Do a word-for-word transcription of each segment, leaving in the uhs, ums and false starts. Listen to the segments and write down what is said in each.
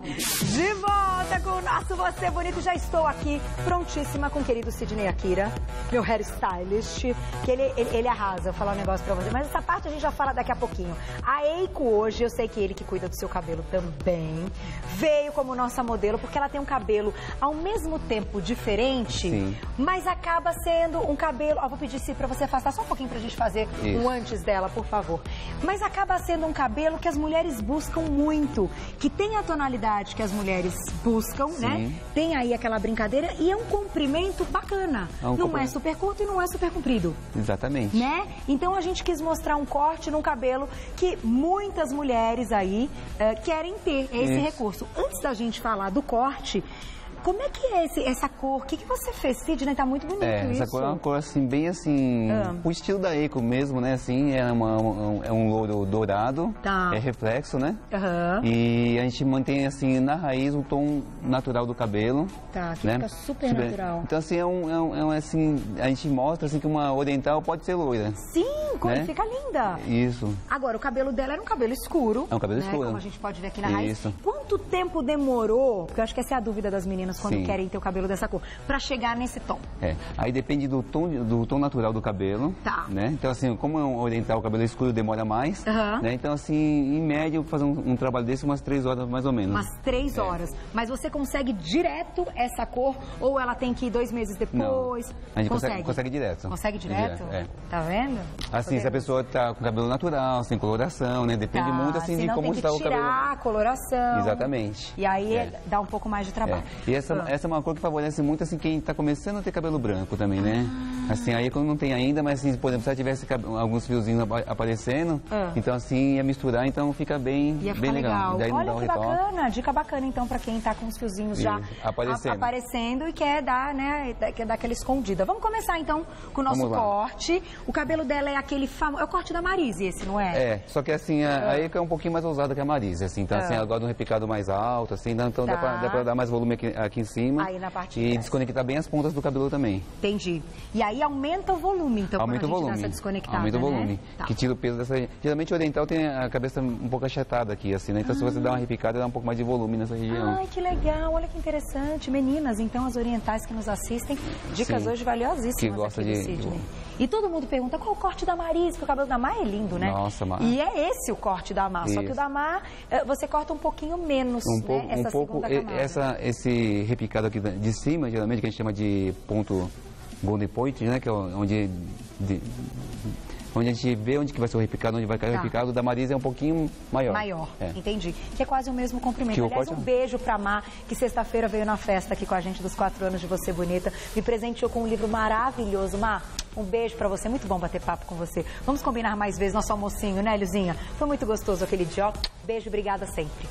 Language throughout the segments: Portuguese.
De volta com o nosso Você Bonito. Já estou aqui prontíssima com o querido Sidney Akira, meu hairstylist, que ele, ele, ele arrasa. Eu vou falar um negócio pra você, mas essa parte a gente já fala daqui a pouquinho. A Eiko hoje, eu sei que ele que cuida do seu cabelo também, veio como nossa modelo, porque ela tem um cabelo ao mesmo tempo diferente, sim, mas acaba sendo um cabelo... Ó, vou pedir se pra você afastar só um pouquinho pra gente fazer isso, um antes dela, por favor. Mas acaba sendo um cabelo que as mulheres buscam muito, que tem a tonalidade que as mulheres buscam, sim, né? Tem aí aquela brincadeira e é um comprimento bacana. É um não comprimento. É super curto e não é super comprido. Exatamente. Né? Então a gente quis mostrar um corte num cabelo que muitas mulheres aí uh, querem ter esse Isso. recurso. Antes da gente falar do corte, como é que é esse, essa cor? O que, que você fez, Sidney? Tá muito bonito é, isso. Essa cor é uma cor assim, bem assim, ah. o estilo da Eiko mesmo, né? Assim, é, uma, um, é um louro dourado, tá. é reflexo, né? Uhum. E a gente mantém assim, na raiz, o tom natural do cabelo. Tá, que né? fica super, super natural. Então assim, é um, é um, é um, assim, a gente mostra assim, que uma oriental pode ser loira. Sim, como né? fica linda. Isso. Agora, o cabelo dela era um cabelo escuro. É um cabelo né? escuro. Como a gente pode ver aqui na raiz. Isso. Quanto tempo demorou, porque eu acho que essa é a dúvida das meninas quando Sim. querem ter o cabelo dessa cor, pra chegar nesse tom? É, aí depende do tom, do tom natural do cabelo, tá. né? Então assim, como é um oriental, o cabelo escuro demora mais, uhum. né? Então assim, em média, eu vou fazer um, um trabalho desse umas três horas mais ou menos. Umas três é. horas. Mas você consegue direto essa cor ou ela tem que ir dois meses depois? Não, a gente consegue. Consegue, consegue direto. Consegue direto? direto é. Tá vendo? Assim, Podemos. se a pessoa tá com cabelo natural, sem coloração, né? Depende tá. muito assim de como está o cabelo. Tirar a coloração. Exatamente. E aí é. dá um pouco mais de trabalho. É. E essa, ah. essa é uma cor que favorece muito assim quem está começando a ter cabelo branco também, né? Ah. Assim, aí quando não tem ainda, mas assim, por exemplo, se ela tivesse alguns fiozinhos aparecendo, ah. então assim, ia misturar, então fica bem, ia bem legal. legal. Daí Olha não dá que um bacana, dica bacana então para quem está com os fiozinhos já aparecendo. aparecendo e quer dar, né, quer dar aquela escondida. Vamos começar então com o nosso corte. O cabelo dela é aquele famoso, é o corte da Marise esse, não é? É, só que assim, a, a Eiko é um pouquinho mais ousada que a Marise, assim, então ah. assim, ela gosta de um repicado mais alto, assim, então tá. dá, pra, dá pra dar mais volume aqui, aqui em cima. Aí na parte e de desconectar bem as pontas do cabelo também. Entendi. E aí aumenta o volume, então, aumenta quando a gente o volume. dá essa desconectada, Aumenta o volume, né? tá. que tira o peso dessa... Geralmente o oriental tem a cabeça um pouco achatada aqui, assim, né? Então ah. se você dá uma repicada, dá um pouco mais de volume nessa região. Ai, que legal, olha que interessante. Meninas, então, as orientais que nos assistem, dicas Sim. hoje valiosíssimas que gosta aqui do de... Sidney. E todo mundo pergunta qual o corte da Marise, porque o cabelo da Mar é lindo, né? Nossa, Mar. E é esse o corte da Mar, só que o da Mar, você corta um pouquinho menos, um né? Pouco, essa um pouco, essa, esse repicado aqui de cima, geralmente, que a gente chama de ponto golden point, né? Que é onde... De, onde a gente vê onde que vai ser o repicado, onde vai cair tá. o repicado, da Marise é um pouquinho maior. Maior, é. entendi. Que é quase o mesmo comprimento. Que Aliás, um beijo pra Má, que sexta-feira veio na festa aqui com a gente dos quatro anos de Você Bonita. Me presenteou com um livro maravilhoso. Má, um beijo pra você. Muito bom bater papo com você. Vamos combinar mais vezes nosso almocinho, né, Luzinha? Foi muito gostoso aquele dia. Beijo, obrigada sempre.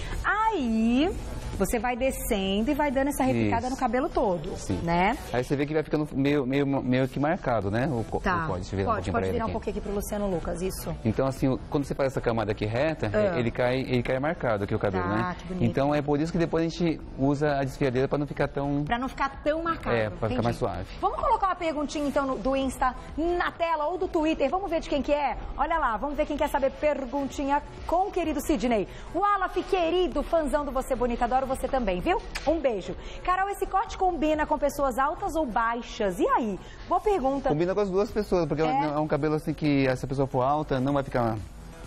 Aí... você vai descendo e vai dando essa repicada Isso. no cabelo todo, Sim. né? Aí você vê que vai ficando meio, meio, meio que marcado, né? O, tá. o pode virar pode, um pode virar um pouquinho aqui pro Luciano Lucas, isso. Então, assim, quando você faz essa camada aqui reta, ah. ele, cai, ele cai marcado aqui o cabelo, tá, né? Que bonito. Então, é por isso que depois a gente usa a desfiadeira para não ficar tão... Pra não ficar tão marcado. É, para ficar mais suave. Vamos colocar uma perguntinha, então, no, do Insta na tela ou do Twitter. Vamos ver de quem que é? Olha lá, vamos ver quem quer saber perguntinha com o querido Sidney. O Alaf, querido, fãzão do Você Bonita, adoro você também, viu? Um beijo. Carol, esse corte combina com pessoas altas ou baixas? E aí? Boa pergunta. Combina com as duas pessoas, porque é, é um cabelo assim que, se a pessoa for alta, não vai ficar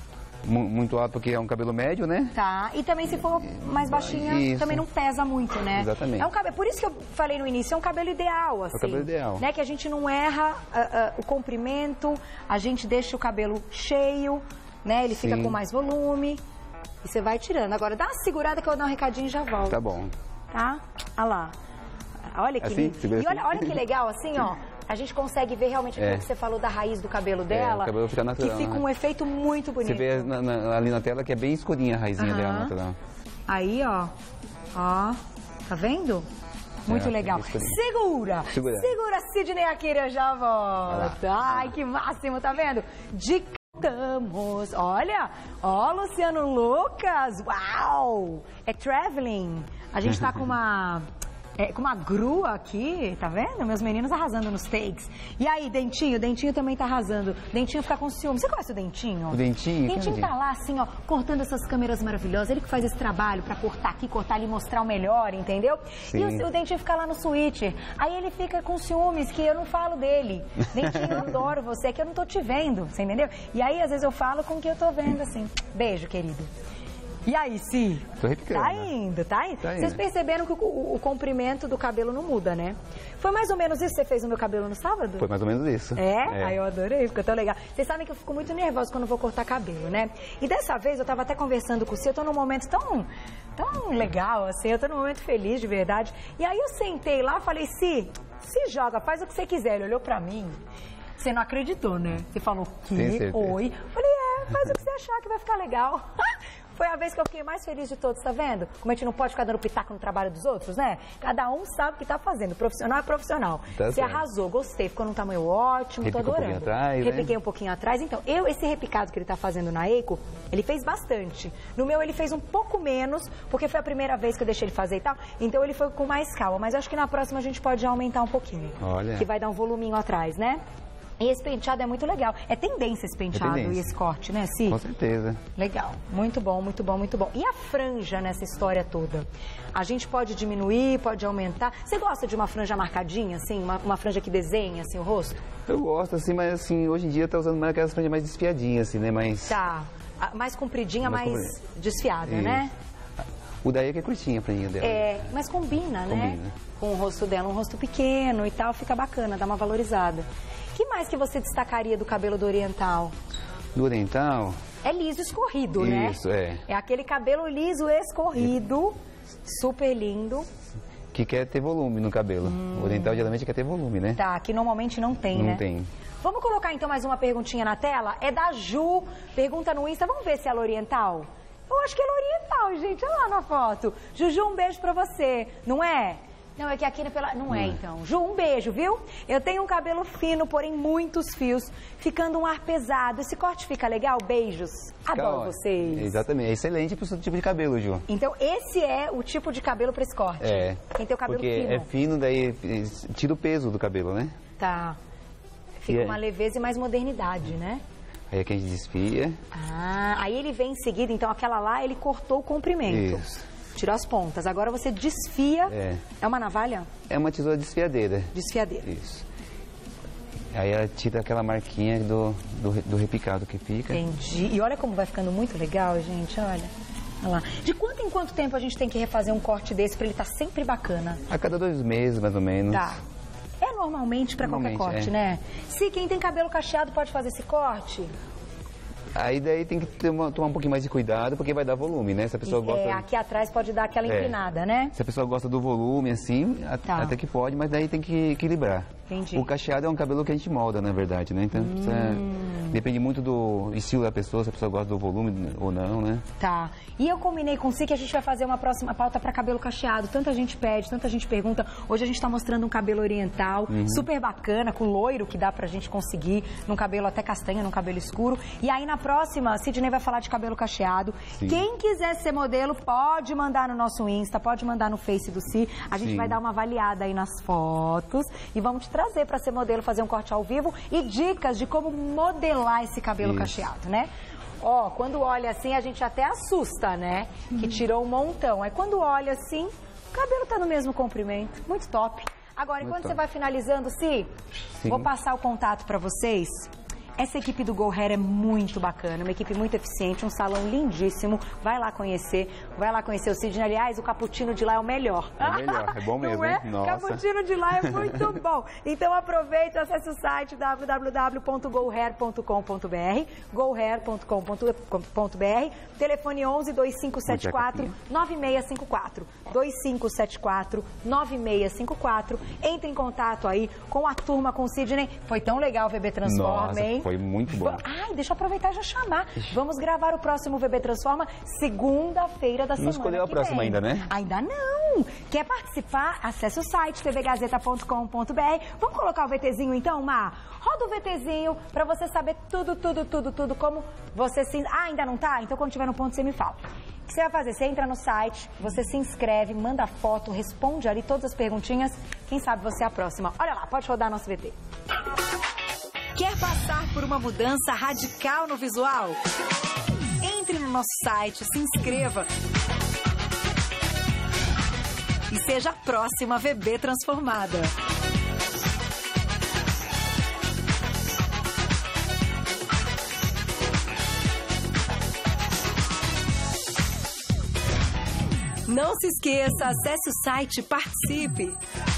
muito alto, porque é um cabelo médio, né? Tá. E também se for mais baixinha, Isso. também não pesa muito, né? Exatamente. É um cabelo, por isso que eu falei no início, é um cabelo ideal, assim. É um cabelo ideal. Né? Que a gente não erra uh, uh, o comprimento, a gente deixa o cabelo cheio, né? Ele Sim. fica com mais volume. E você vai tirando. Agora, dá uma segurada que eu vou dar um recadinho e já volto. Tá bom. Tá? Olha lá. Olha que assim, lindo. E olha, olha que legal, assim, ó. A gente consegue ver realmente aquilo é. que você falou da raiz do cabelo dela. É, o cabelo fica natural, que fica né? um efeito muito bonito. Você vê na, na, ali na tela que é bem escurinha a raizinha uhum. dela natural. Aí, ó. Ó. Tá vendo? Muito é, legal. Segura! Segura! Segura, Sidney Akira, já volta. Ai, que máximo, tá vendo? De Estamos, olha, ó, Luciano Lucas, uau, é traveling, a gente tá com uma, É, com uma grua aqui, tá vendo? Meus meninos arrasando nos takes. E aí, Dentinho? Dentinho também tá arrasando. Dentinho fica com ciúme. Você conhece o Dentinho? O Dentinho? Dentinho tá lá, assim, ó, cortando essas câmeras maravilhosas. Ele que faz esse trabalho pra cortar aqui, cortar ali, mostrar o melhor, entendeu? Sim. E o, o Dentinho fica lá no switch. Aí ele fica com ciúmes, que eu não falo dele. Dentinho, eu adoro você, é que eu não tô te vendo, você entendeu? E aí, às vezes, eu falo com o que eu tô vendo, assim. Beijo, querido. E aí, Si? Tô repicando. Tá indo, tá indo. Tá indo. Vocês perceberam que o, o, o comprimento do cabelo não muda, né? Foi mais ou menos isso que você fez no meu cabelo no sábado? Foi mais ou menos isso. É? é. Aí eu adorei, ficou tão legal. Vocês sabem que eu fico muito nervosa quando vou cortar cabelo, né? E dessa vez eu tava até conversando com o Si, eu tô num momento tão, tão legal, assim, eu tô num momento feliz de verdade. E aí eu sentei lá e falei, Si, se joga, faz o que você quiser. Ele olhou pra mim. Você não acreditou, né? Você falou, que? Oi? Eu falei, é, faz o que você achar que vai ficar legal. Foi a vez que eu fiquei mais feliz de todos, tá vendo? Como a gente não pode ficar dando pitaco no trabalho dos outros, né? Cada um sabe o que tá fazendo. Profissional é profissional. Tá Você certo. arrasou, gostei, ficou num tamanho ótimo, Repicou tô adorando. um pouquinho atrás, Repiquei né? um pouquinho atrás. Então, eu, esse repicado que ele tá fazendo na Eiko, ele fez bastante. No meu, ele fez um pouco menos, porque foi a primeira vez que eu deixei ele fazer e tal. Então, ele foi com mais calma. Mas eu acho que na próxima a gente pode já aumentar um pouquinho. Olha. Que vai dar um voluminho atrás, né? E esse penteado é muito legal. É tendência esse penteado tendência. e esse corte, né, Si? Com certeza. Legal. Muito bom, muito bom, muito bom. E a franja nessa história toda? A gente pode diminuir, pode aumentar. Você gosta de uma franja marcadinha, assim? Uma, uma franja que desenha, assim, o rosto? Eu gosto, assim, mas assim, hoje em dia tá usando mais aquelas franjas mais desfiadinhas, assim, né? Mais... Tá. A- Mais compridinha, mais, Mais compridinha. desfiada, Isso. né? O daí é que é curtinha a franjinha dela. É, mas combina, né? Combina. Com o rosto dela, um rosto pequeno e tal, fica bacana, dá uma valorizada. O que mais que você destacaria do cabelo do oriental? Do oriental, É liso escorrido, né? Isso, é. É aquele cabelo liso escorrido, super lindo. que quer ter volume no cabelo. O oriental geralmente quer ter volume, né? Tá, que normalmente não tem, Não né? tem. Vamos colocar então mais uma perguntinha na tela? É da Ju, pergunta no Insta, vamos ver se ela é oriental? Eu acho que ela é oriental, gente, olha lá na foto. Juju, um beijo pra você, não é? Não, é que aqui na pela... Não é, então. Ju, um beijo, viu? Eu tenho um cabelo fino, porém muitos fios, ficando um ar pesado. Esse corte fica legal? Beijos. Adoro Calma. vocês. Exatamente, é excelente pro seu tipo de cabelo, Ju. Então, esse é o tipo de cabelo pra esse corte. É. Quem tem o cabelo Porque fino. é fino, daí eh, tira o peso do cabelo, né? Tá. Fica E é- uma leveza e mais modernidade, né? Aí aqui a gente desfia. Ah, aí ele vem em seguida, então aquela lá, ele cortou o comprimento. Isso. Tirou as pontas. Agora você desfia. É. É uma navalha? É uma tesoura desfiadeira. Desfiadeira. Isso. Aí ela tira aquela marquinha do, do, do repicado que fica. Entendi. E olha como vai ficando muito legal, gente, olha. Olha lá. De quanto em quanto tempo a gente tem que refazer um corte desse pra ele estar sempre bacana? A cada dois meses, mais ou menos. Tá. É normalmente pra qualquer Normalmente, corte, é. né? Se quem tem cabelo cacheado pode fazer esse corte? Aí daí tem que ter uma- tomar um pouquinho mais de cuidado, porque vai dar volume, né? Se a pessoa gosta... É, aqui atrás pode dar aquela É. inclinada, né? Se a pessoa gosta do volume, assim, a- Tá. até que pode, mas daí tem que equilibrar. Entendi. O cacheado é um cabelo que a gente molda, na verdade, né? Então, precisa- Hum. depende muito do estilo da pessoa, se a pessoa gosta do volume ou não, né? Tá. E eu combinei com o Si que a gente vai fazer uma próxima pauta para cabelo cacheado. Tanta gente pede, tanta gente pergunta. Hoje a gente tá mostrando um cabelo oriental, Uhum. super bacana, com loiro que dá pra gente conseguir, num cabelo até castanho, num cabelo escuro. E aí na próxima, a Sidney vai falar de cabelo cacheado. Sim. Quem quiser ser modelo, pode mandar no nosso Insta, pode mandar no Face do Si. A gente Sim. vai dar uma avaliada aí nas fotos e vamos te trazer para ser modelo, fazer um corte ao vivo e dicas de como modelar esse cabelo Isso. cacheado, né? Ó, quando olha assim, a gente até assusta, né? Que tirou um montão. Aí quando olha assim, o cabelo tá no mesmo comprimento. Muito top. Agora, enquanto Muito você top. vai finalizando, Si, Sim. vou passar o contato pra vocês. Essa equipe do Go Hair é muito bacana, uma equipe muito eficiente, um salão lindíssimo. Vai lá conhecer, vai lá conhecer o Sidney. Aliás, o cappuccino de lá é o melhor. É o melhor, é bom mesmo, Não é? hein? Nossa. Cappuccino de lá é muito bom. Então aproveita, acesse o site w w w ponto go hair ponto com ponto b r, go hair ponto com ponto b r, telefone onze, dois cinco sete quatro, nove seis cinco quatro, dois cinco sete quatro, nove seis cinco quatro. Entre em contato aí com a turma, com o Sidney. Foi tão legal o V B Transforma, Nossa, hein? foi muito bom. Va- Ai, deixa eu aproveitar e já chamar. Vamos gravar o próximo V B Transforma segunda-feira da semana escolheu a que próxima vem. ainda, né? Ainda não. Quer participar? Acesse o site t v gazeta ponto com ponto b r. Vamos colocar o VTzinho então, Mar? Roda o VTzinho pra você saber tudo, tudo, tudo, tudo, como você se... Ah, ainda não tá? Então quando tiver no ponto você me fala. que você vai fazer? Você entra no site, você se inscreve, manda foto, responde ali todas as perguntinhas. Quem sabe você é a próxima. Olha lá, pode rodar nosso V T. Quer passar por uma mudança radical no visual? Entre no nosso site, se inscreva e seja a próxima V B transformada. Não se esqueça, acesse o site e participe.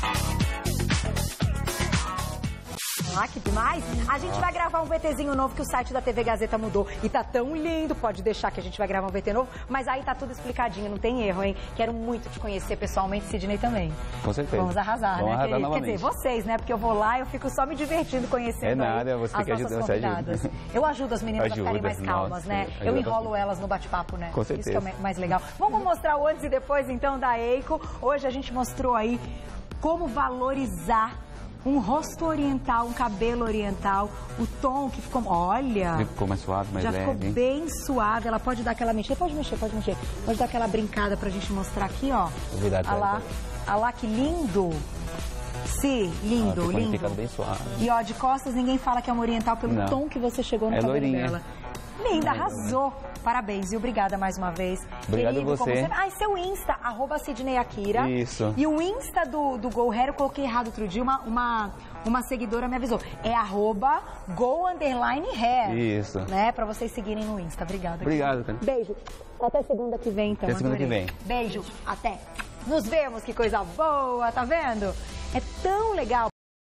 Ah, que demais! A gente vai gravar um VTzinho novo que o site da T V Gazeta mudou. E tá tão lindo, pode deixar que a gente vai gravar um V T novo. Mas aí tá tudo explicadinho, não tem erro, hein? Quero muito te conhecer pessoalmente, Sidney também. Com certeza. Vamos arrasar, Vamos né, arrasar querido? novamente. Quer dizer, vocês, né? Porque eu vou lá e eu fico só me divertindo conhecendo é nada, você as que nossas ajuda, convidadas. você ajuda. Eu ajudo as meninas Ajuda, a ficarem mais calmas, nossa, né? ajuda Eu enrolo bastante. elas no bate-papo, né? Com certeza. Isso que é mais legal. Vamos mostrar o antes e depois, então, da Eiko. Hoje a gente mostrou aí como valorizar um rosto oriental, um cabelo oriental, o tom que ficou... Olha! Ficou mais suave, mais já leve. Já ficou bem suave. Ela pode dar aquela mexida. Pode mexer, pode mexer. Pode dar aquela brincada pra gente mostrar aqui, ó. Olha lá. Olha lá que lindo. Sim, lindo, ah, lindo. Bem suave. E ó, de costas ninguém fala que é uma oriental pelo Não. tom que você chegou no é cabelo loirinha. dela. Linda, arrasou. Parabéns e obrigada mais uma vez. Obrigado Querido, você. Como sempre. Ah, e seu Insta, arroba Sidney Akira. Isso. E o Insta do, do Go Hair, eu coloquei errado outro dia, uma, uma, uma seguidora me avisou. É arroba Go Underline Hair. Isso. Né, pra vocês seguirem no Insta. Obrigada. Obrigado, cara. Beijo. Até segunda que vem, então. Até segunda adorei. que vem. Beijo. Até. Nos vemos, que coisa boa, tá vendo? É tão legal.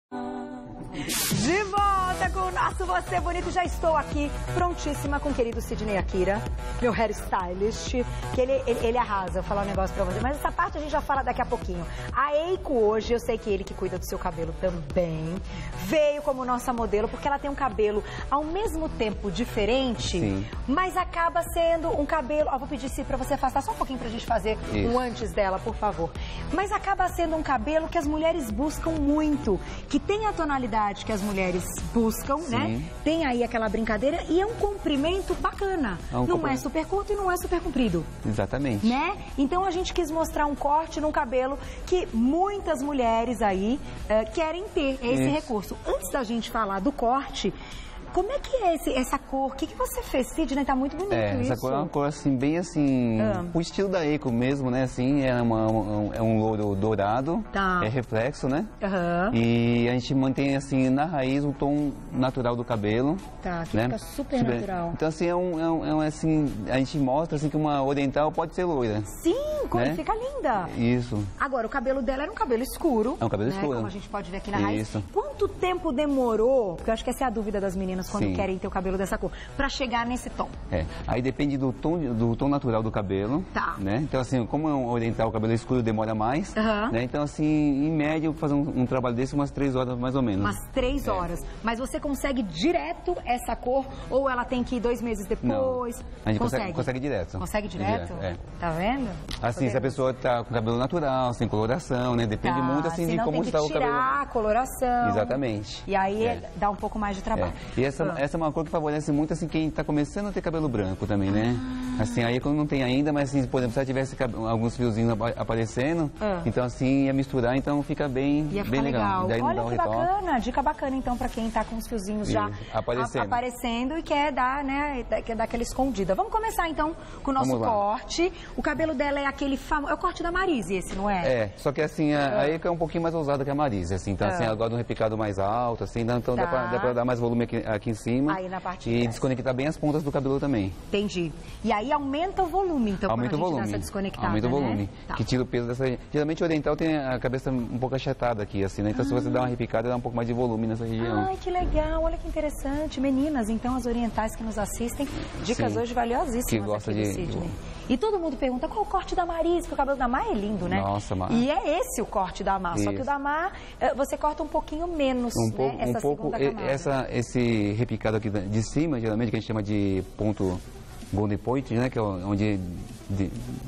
De volta com o nosso Você Bonito. Já estou aqui prontíssima com o querido Sidney Akira, meu hairstylist, que ele, ele, ele arrasa. Eu vou falar um negócio pra você, mas essa parte a gente já fala daqui a pouquinho. A Eiko hoje, eu sei que ele que cuida do seu cabelo também, veio como nossa modelo, porque ela tem um cabelo ao mesmo tempo diferente, Sim. mas acaba sendo um cabelo... Ó, vou pedir se pra você afastar só um pouquinho pra gente fazer Isso. um antes dela, por favor. Mas acaba sendo um cabelo que as mulheres buscam muito, que tem a tonalidade que as mulheres buscam, Sim. né? Tem aí aquela brincadeira e é um comprimento bacana. É um não comprimento. É super curto e não é super comprido. Exatamente. Né? Então a gente quis mostrar um corte num cabelo que muitas mulheres aí uh, querem ter esse Isso. recurso. Antes da gente falar do corte, como é que é esse, essa cor? O que, que você fez, Sidney? Tá muito bonito é, isso. Essa cor é uma cor assim, bem assim, ah. o estilo da Eiko mesmo, né? Assim, é, uma, um, é um louro dourado, tá. é reflexo, né? Uhum. E a gente mantém assim, na raiz, o tom natural do cabelo. Tá, que né? fica super, super natural. Então assim, é um, é, um, é um, assim, a gente mostra assim que uma oriental pode ser loira. Sim, né? Fica linda. Isso. Agora, o cabelo dela era um cabelo escuro. É um cabelo né? escuro. Como a gente pode ver aqui na raiz. Isso. Quanto tempo demorou, porque eu acho que essa é a dúvida das meninas quando Sim. querem ter o cabelo dessa cor, pra chegar nesse tom? É, aí depende do tom, do tom natural do cabelo. Tá. Né? Então assim, como é um oriental, o cabelo escuro demora mais. Uhum. Né? Então assim, em média, eu vou fazer um, um trabalho desse umas três horas mais ou menos. Umas três é. horas. Mas você consegue direto essa cor ou ela tem que ir dois meses depois? Não. A gente consegue, consegue, consegue direto. Consegue direto? direto é. Tá vendo? Assim, Podemos. se a pessoa tá com cabelo natural, sem coloração, né? Depende tá. muito assim de como está o cabelo. tirar a coloração. Exatamente. E aí é. dá um pouco mais de trabalho. É. E essa, ah. essa é uma cor que favorece muito assim quem está começando a ter cabelo branco também, né? Ah. Assim, aí quando não tem ainda, mas assim, por exemplo, se ela tivesse alguns fiozinhos aparecendo, ah. então assim, ia misturar, então fica bem, ia bem legal. legal. Olha que bacana, dica bacana então para quem tá com os fiozinhos Isso. já aparecendo. aparecendo e quer dar, né, quer dar aquela escondida. Vamos começar então com o nosso corte. O cabelo dela é aquele famoso, é o corte da Marise esse, não é? É, só que assim, a, a Eiko é um pouquinho mais ousada que a Marise, assim, então ah. assim, ela gosta de um repicado mais alto, assim, então tá. dá, pra, dá pra dar mais volume aqui, aqui em cima. Aí na parte E desconectar bem as pontas do cabelo também. Entendi. E aí aumenta o volume, então, aumenta quando a gente o volume. dá essa desconectada, Aumenta o volume, né? Tá. Que tira o peso dessa... Geralmente o oriental tem a cabeça um pouco achatada aqui, assim, né? Então ah. se você dá uma repicada, dá um pouco mais de volume nessa região. Ai, que legal, olha que interessante. Meninas, então, as orientais que nos assistem, dicas Sim. hoje valiosíssimas que gosta aqui de... do Sidney. E todo mundo pergunta qual o corte da Marise, porque o cabelo da Mar é lindo, né? Nossa, Mar. E é esse o corte da Mar, Isso. só que o da Mar você corta um pouquinho menos, um né? Pouco, essa um pouco, essa, esse repicado aqui de cima, geralmente, que a gente chama de ponto golden point, né? Que é onde... De,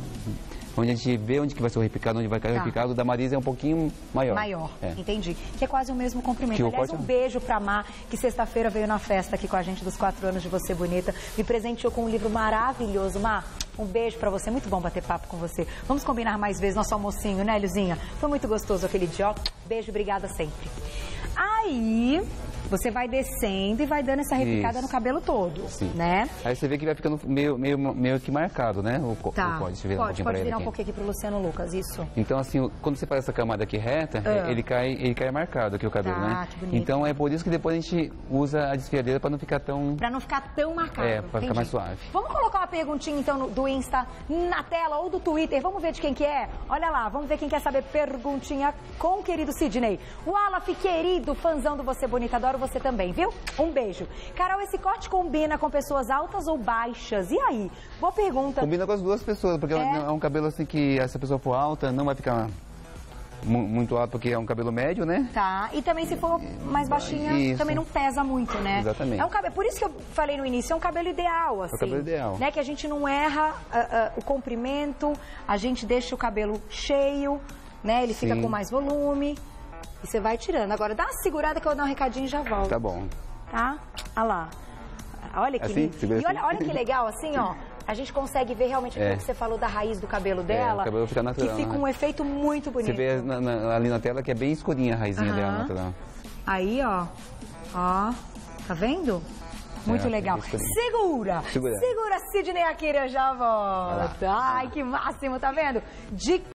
onde a gente vê onde que vai ser o repicado, onde vai cair tá. o repicado, da Marise é um pouquinho maior. Maior, é. entendi. Que é quase o mesmo comprimento. Que Aliás, corte... um beijo pra Mar, que sexta-feira veio na festa aqui com a gente dos quatro anos de Você Bonita. Me presenteou com um livro maravilhoso. Mar, Um beijo pra você, muito bom bater papo com você. Vamos combinar mais vezes nosso almocinho, né, Luzinha? Foi muito gostoso aquele dia, ó. Beijo, obrigada sempre. Aí, você vai descendo e vai dando essa repicada Isso. no cabelo todo, Sim. né? Aí você vê que vai ficando meio, meio, meio que marcado, né? O, Tá, o pode, virar pode, um pode virar virar um aqui. pouquinho aqui pro Luciano Lucas, isso. Então, assim, quando você faz essa camada aqui reta, Ah. ele, cai, ele cai marcado aqui o cabelo, Tá, né? que bonito. Então, é por isso que depois a gente usa a desfiadeira para não ficar tão... Pra não ficar tão marcado. É, pra ficar entendi. mais suave. Vamos colocar uma perguntinha, então, no- do Insta na tela ou do Twitter. Vamos ver de quem que é? Olha lá, vamos ver quem quer saber perguntinha com o querido Sidney. Wallace, querido, fãzão do Você Bonita, adoro você também, viu? Um beijo. Carol, esse corte combina com pessoas altas ou baixas? E aí? Boa pergunta. Combina com as duas pessoas, porque é, É. é um cabelo assim que, se a pessoa for alta, não vai ficar mu- muito alto, porque é um cabelo médio, né? Tá, e também se for mais baixinha, Isso. também não pesa muito, né? Exatamente. É um cabelo, por isso que eu falei no início, é um cabelo ideal, assim. cabelo ideal. Né? Que a gente não erra ah, ah, o comprimento, a gente deixa o cabelo cheio, né? Ele fica Sim. com mais volume e você vai tirando. Agora, dá uma segurada que eu vou dar um recadinho e já volto. Tá bom. Tá? Olha lá. Olha que Assim? lindo. Segura E olha, assim? olha que legal, assim, ó. A gente consegue ver realmente aquilo É. que você falou da raiz do cabelo dela. o cabelo fica natural, Que fica né? um efeito muito bonito. Você vê na- na- ali na tela que é bem escurinha a raizinha Aham. dela natural. Aí, ó. Ó. Tá vendo? Muito É, legal. fica escurinho. Segura! Segura. Segura, Sidney Akira, já volta. Vai lá. Ai, que máximo, tá vendo? De